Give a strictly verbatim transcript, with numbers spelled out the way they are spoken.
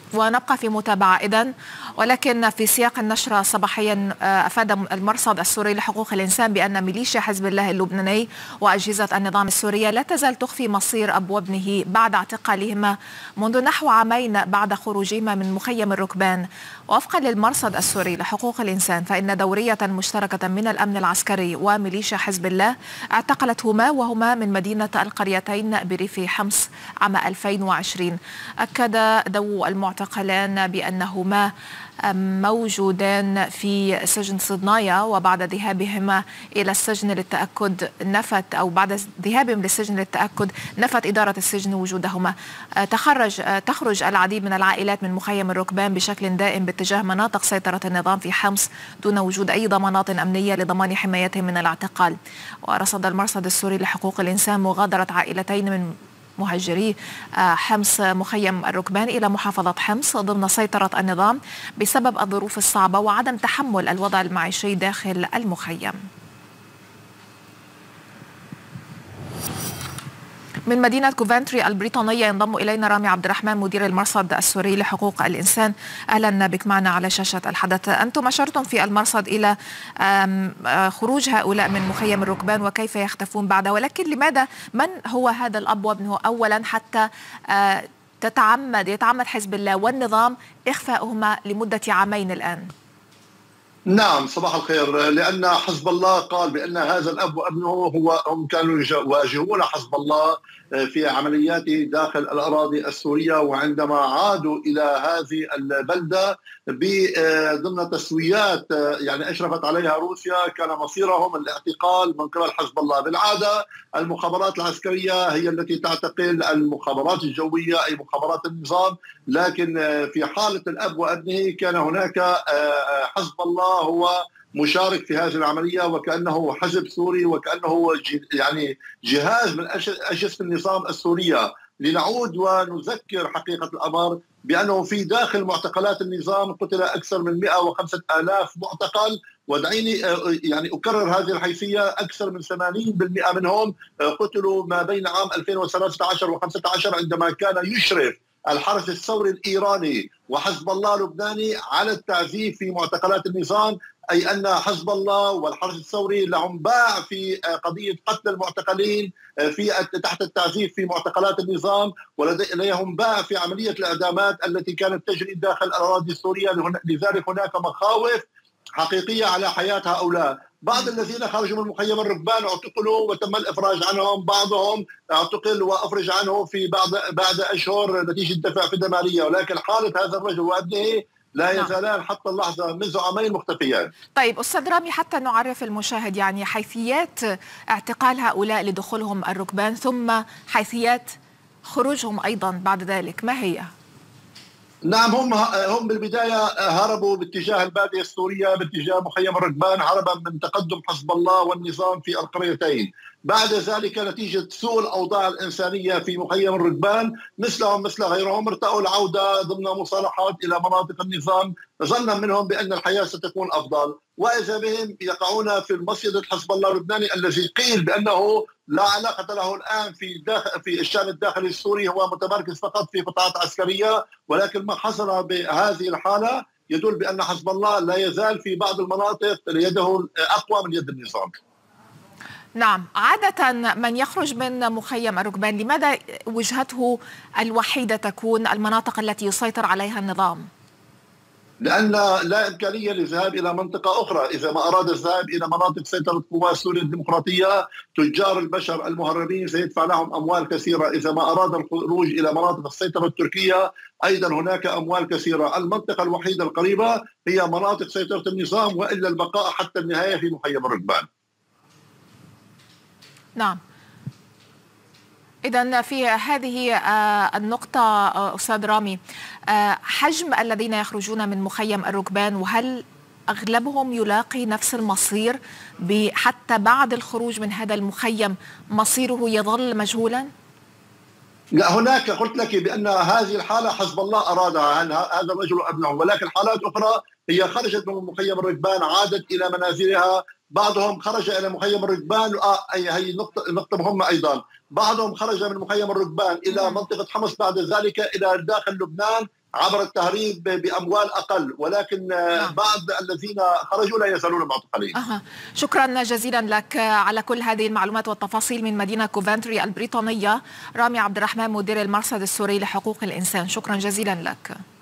ونبقى في متابعة إذن. ولكن في سياق النشرة صباحيا أفاد المرصد السوري لحقوق الإنسان بأن ميليشيا حزب الله اللبناني وأجهزة النظام السورية لا تزال تخفي مصير أب وابنه بعد اعتقالهما منذ نحو عامين بعد خروجهما من مخيم الركبان. وفقا للمرصد السوري لحقوق الإنسان فإن دورية مشتركة من الأمن العسكري وميليشيا حزب الله اعتقلتهما وهما من مدينة القريتين بريف حمص عام ألفين وعشرين. أكد ذو المعتقلان بأنهما موجودان في سجن صدنايا، وبعد ذهابهما إلى السجن للتأكد نفت أو بعد ذهابهم للسجن للتأكد نفت إدارة السجن وجودهما. تخرج تخرج العديد من العائلات من مخيم الركبان بشكل دائم باتجاه مناطق سيطرة النظام في حمص دون وجود أي ضمانات أمنية لضمان حمايتهم من الاعتقال. ورصد المرصد السوري لحقوق الإنسان مغادرة عائلتين من مهاجري حمص مخيم الركبان إلى محافظة حمص ضمن سيطرة النظام بسبب الظروف الصعبة وعدم تحمل الوضع المعيشي داخل المخيم. من مدينة كوفنتري البريطانية ينضم إلينا رامي عبد الرحمن مدير المرصد السوري لحقوق الإنسان. أهلا بك معنا على شاشة الحدث. أنتم أشرتم في المرصد إلى خروج هؤلاء من مخيم الركبان وكيف يختفون بعد، ولكن لماذا من هو هذا الأب وابنه أولا حتى تتعمد يتعمد حزب الله والنظام إخفاؤهما لمدة عامين الآن؟ نعم، صباح الخير. لأن حزب الله قال بأن هذا الأب وابنه هو هم كانوا يواجهون حزب الله في عملياته داخل الأراضي السورية، وعندما عادوا إلى هذه البلدة ضمن تسويات يعني أشرفت عليها روسيا كان مصيرهم الاعتقال من قبل حزب الله. بالعادة المخابرات العسكرية هي التي تعتقل المخابرات الجوية أي مخابرات النظام، لكن في حالة الأب وابنه كان هناك حزب الله هو مشارك في هذه العملية، وكأنه حزب سوري وكأنه يعني جهاز من أجهزة النظام السورية. لنعود ونذكر حقيقة الأمر بأنه في داخل معتقلات النظام قتل أكثر من مئة وخمسة آلاف معتقل، ودعيني يعني أكرر هذه الحيثية، أكثر من ثمانين بالمئة منهم قتلوا ما بين عام ألفين وثلاثة عشر وخمسة عشر عندما كان يشرف الحرس الثوري الإيراني وحزب الله اللبناني على التعذيب في معتقلات النظام، أي أن حزب الله والحرس الثوري لهم باع في قضية قتل المعتقلين في تحت التعذيب في معتقلات النظام، ولديهم باع في عملية الإعدامات التي كانت تجري داخل الأراضي السورية. لذلك هناك مخاوف حقيقية على حياة هؤلاء. بعض الذين خرجوا من مخيم الركبان اعتقلوا وتم الإفراج عنهم، بعضهم اعتقل وأفرج عنه في بعض بعد أشهر نتيجة دفع فدية مالية، ولكن حالة هذا الرجل وابنه لا يزالان حتى اللحظة منذ عامين مختفيان. طيب أستاذ رامي، حتى نعرف المشاهد يعني حيثيات اعتقال هؤلاء لدخولهم الركبان ثم حيثيات خروجهم أيضا بعد ذلك، ما هي؟ نعم، هم هم بالبدايه هربوا باتجاه الباديه السوريه باتجاه مخيم الركبان هربا من تقدم حزب الله والنظام في القريتين. بعد ذلك نتيجه سوء الاوضاع الانسانيه في مخيم الركبان مثلهم مثل غيرهم ارتأوا العوده ضمن مصالحات الى مناطق النظام ظنا منهم بان الحياه ستكون افضل، واذا بهم يقعون في المصيدة حزب الله اللبناني الذي قيل بانه لا علاقه له الان في داخل في الشان الداخلي السوري، هو متمركز فقط في قطاعات عسكريه، ولكن ما حصل بهذه الحاله يدل بان حزب الله لا يزال في بعض المناطق يده اقوى من يد النظام. نعم، عادة من يخرج من مخيم الركبان لماذا وجهته الوحيدة تكون المناطق التي يسيطر عليها النظام؟ لأن لا إمكانية للذهاب إلى منطقة أخرى. إذا ما أراد الذهاب إلى مناطق سيطرة قوات سوريا الديمقراطية تجار البشر المهربين سيدفع لهم أموال كثيرة. إذا ما أراد الخروج إلى مناطق السيطرة التركية أيضا هناك أموال كثيرة. المنطقة الوحيدة القريبة هي مناطق سيطرة النظام، وإلا البقاء حتى النهاية في مخيم الركبان. نعم، إذن في هذه النقطة أستاذ رامي، حجم الذين يخرجون من مخيم الركبان وهل أغلبهم يلاقي نفس المصير حتى بعد الخروج من هذا المخيم مصيره يظل مجهولا؟ لا، هناك قلت لك بأن هذه الحالة حزب الله أرادها هذا الرجل وابنه، ولكن حالات أخرى هي خرجت من مخيم الركبان عادت إلى منازلها، بعضهم خرج إلى مخيم الركبان آه أي هي نقطة نقطة مهمة أيضا، بعضهم خرج من مخيم الركبان إلى منطقة حمص بعد ذلك إلى داخل لبنان عبر التهريب بأموال أقل، ولكن آه. بعض الذين خرجوا لا يزالون معتقلين. أه. شكرا جزيلا لك على كل هذه المعلومات والتفاصيل من مدينة كوفنتري البريطانية. رامي عبد الرحمن مدير المرصد السوري لحقوق الإنسان، شكرا جزيلا لك.